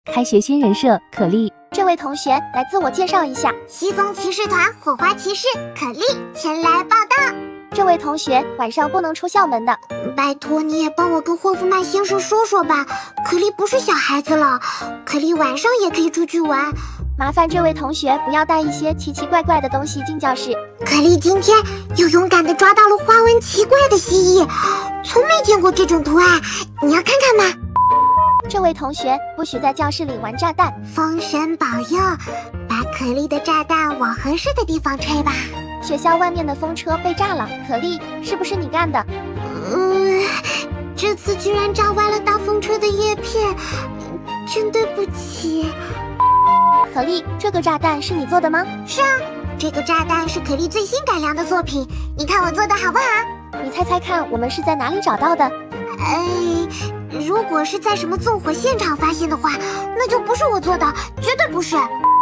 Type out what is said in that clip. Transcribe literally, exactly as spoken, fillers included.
开学新人设可莉。 这位同学来自我介绍一下， 西风骑士团火花骑士可莉前来报道。 这位同学晚上不能出校门的， 拜托你也帮我跟霍夫曼先生说说吧，可莉不是小孩子了，可莉晚上也可以出去玩。 麻烦这位同学不要带一些奇奇怪怪的东西进教室。 可莉今天又勇敢地抓到了花纹奇怪的蜥蜴，从没见过这种图案，你要看看吗？ 这位同学不许在教室里玩炸弹。 风神保佑，把可莉的炸弹往合适的地方吹吧。 学校外面的风车被炸了，可莉，是不是你干的？ 嗯，这次居然炸歪了大风车的叶片，真对不起。 可莉，这个炸弹是你做的吗？ 是啊，这个炸弹是可莉最新改良的作品，你看我做的好不好？ 你猜猜看，我们是在哪里找到的？ 哎，如果是在什么纵火现场发现的话，那就不是我做的，绝对不是。